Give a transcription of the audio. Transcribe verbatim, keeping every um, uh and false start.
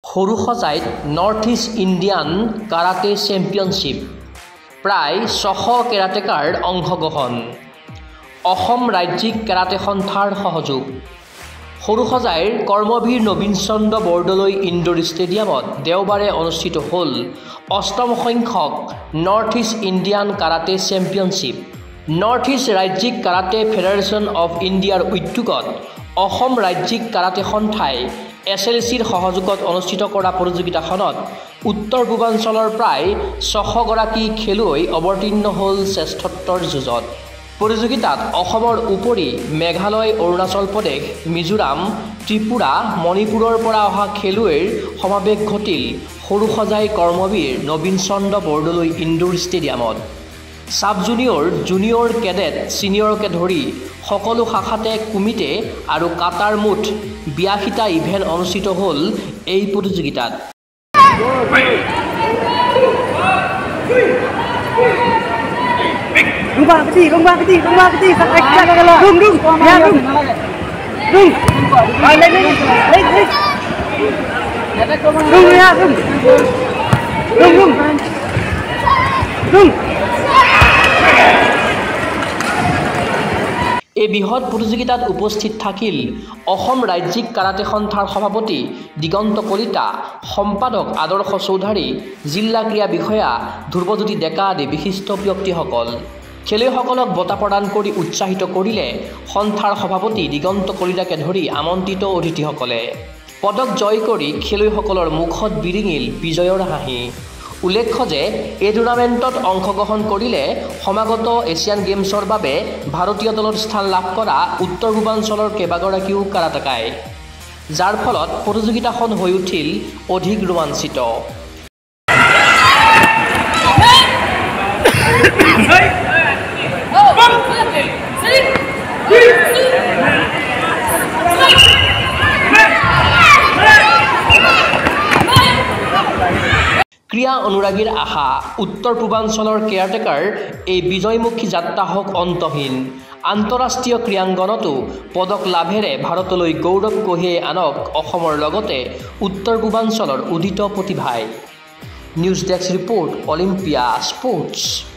সৰুসজাইত north east Indian karate championship প্ৰায় ছশ কেৰাটেকাৰ অংশগ্ৰহণ অসম ৰাজ্যিক কেৰাটে সন্থাৰ সহযোগ সৰুসজাইৰ কৰ্মবীৰ নবীন চন্দ্ৰ বৰদলৈ ইনডোৰ ষ্টেডিয়ামত দেওবাৰে অনুষ্ঠিত হ'ল অষ্টম সংখ্যক north east Indian karate championship north east ৰাজ্যিক কাৰাটে ফেডাৰেশ্যন অৱ ইণ্ডিয়াৰ উদ্যোগত অসম ৰাজ্যিক কাৰাটে সন্থাই এছ এল চিৰ সহযোগত অনুষ্ঠিত কৰা প্ৰতিযোগিতাখনত উত্তৰ পূৰ্বাঞ্চলৰ প্ৰায় ছশগৰাকী খেলুৱৈ অৱতীৰ্ণ হ'ল শ্ৰেষ্ঠত্বৰ যুঁজত প্ৰতিযোগিতাত অসমৰ উপৰি মেঘালয় অৰুণাচল প্ৰদেশ মিজোৰাম ত্ৰিপুৰা মণিপুৰৰ পৰা অহা খেলুৱৈৰ সমাৱেশ ঘটিল সৰুসজাই কৰ্মবীৰ নবীন চন্দ্ৰ বৰদলৈ ইনডোৰ ষ্টেডিয়ামত সাব জুনিয়ৰ জুনিয়ৰ কেডেট ছিনিয়ৰকে ধৰি সকলো শাখাতে কুমিতে আৰু কাটাৰ মুঠ বিয়াশীটা ইভেণ্ট অনুষ্ঠিত হ'ল এই প্ৰতিযোগিতাত Rumah kecil, rumah kecil, rumah kecil, sampai kita kalau rum rum, ya rum, rum, ah leh leh, leh leh, rum ya rum, rum rum, rum. এই বৃহৎ প্ৰতিযোগিতাত উপস্থিত থাকিল অসম ৰাজ্যিক কাৰাটে সন্থাৰ সভাপতি দিগন্ত কলিতা সম্পাদক আদৰ্শ চৌধুৰী জিলা ক্ৰীড়া বিষয়া ধ্ৰুৱজ্যোতি ডেকা আদি বিশিষ্ট ব্যক্তিসকল খেলুৱৈসকলক বঁটা প্ৰদান কৰি উৎসাহিত কৰিলে সন্থাৰ সভাপতি দিগন্ত কলিতাকে ধৰি আমন্ত্ৰিত অতিথিসকলে পদক জয় কৰি খেলুৱৈসকলৰ মুখত বিৰিঙিল বিজয়ৰ হাঁহি উল্লেখ্য যে এই টুৰ্ণামেণ্টত অংশগ্ৰহণ কৰিলে সমাগত এছিয়ান গেমছৰ বাবে ভাৰতীয় দলত স্থান লাভ কৰা উত্তৰ পূৰ্বাঞ্চলৰ কেইবাগৰাকীও কাৰাটেকাই যাৰ ফলত প্ৰতিযোগিতাখন হৈ উঠিল অধিক ৰোমাঞ্চিত ক্ৰীড়া অনুৰাগীৰ আশা উত্তৰ পূৰ্বাঞ্চলৰ কেয়াৰটেকাৰ এই বিজয়মুখী যাত্ৰা হওক অন্তহীন আন্তঃৰাষ্ট্ৰীয় ক্ৰীড়াংগনতো পদক লাভেৰে ভাৰতলৈ গৌৰৱ কঢ়িয়াই আনক অসমৰ লগতে উত্তৰ পূৰ্বাঞ্চলৰ উদিত প্ৰতিভাই news desk report Olympia sports.